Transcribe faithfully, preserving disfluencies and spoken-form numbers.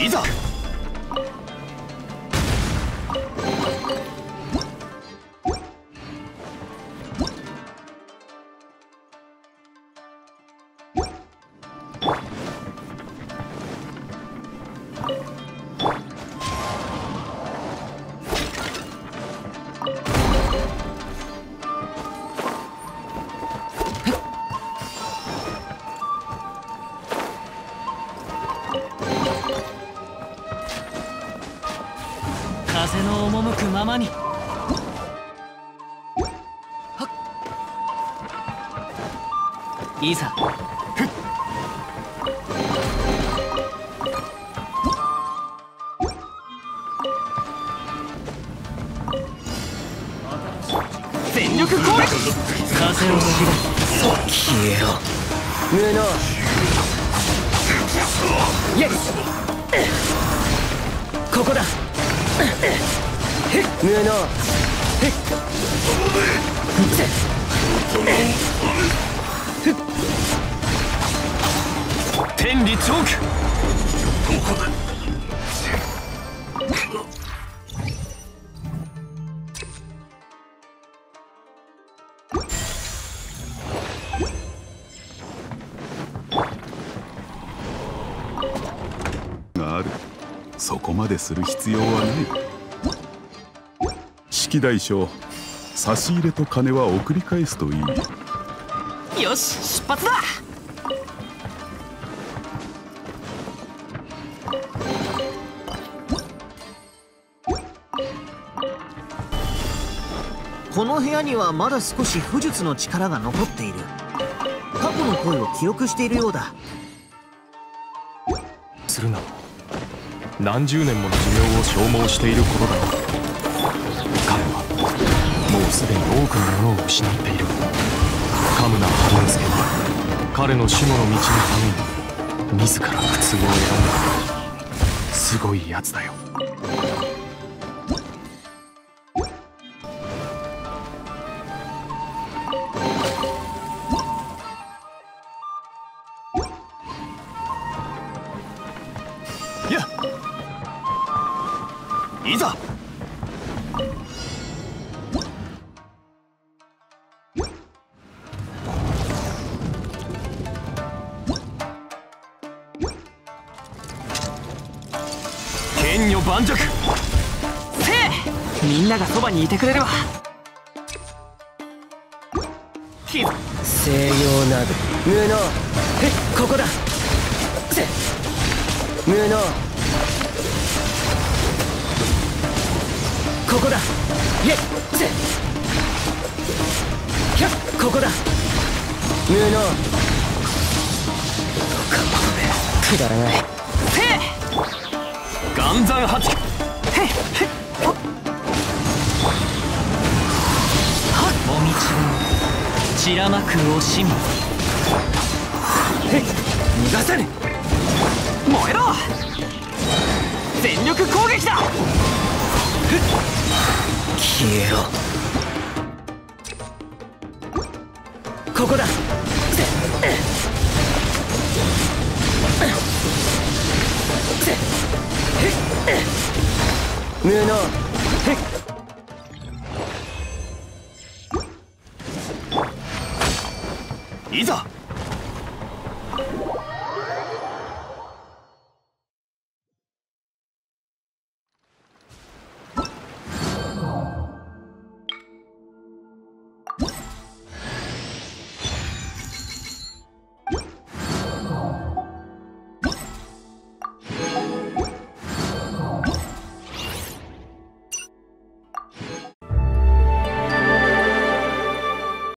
ざ。 風の赴くままに。いざ。全力攻撃。風を切れ。消えろ。無能。イエス。ここだ。無能。天理チョーク。 がある。そこまでする必要はない。式大将、差し入れと金は送り返すといい。 よし、出発だ。 この部屋にはまだ少し巫術の力が残っている。過去の声を記憶しているようだ。 するな。何十年もの寿命を消耗していることだろう。彼はもうすでに多くのものを失っている。カムナ春之助は彼の死後の道のために自ら苦痛を選んだ。すごいやつだよ。 やっ、いざ。剣女盤石。せえ。 みんながそばにいてくれるわ。 西洋など無能。え、ここだ。せ無能。ここだ。イエッせひゃっここだ。無能。くだらない。 せえ。 岩山八九。へっへっはっお道を散らまく惜しみ。 へっ逃がさぬ。 燃えろ。全力攻撃だ。 消えろ。ここだ。無能。 いざ。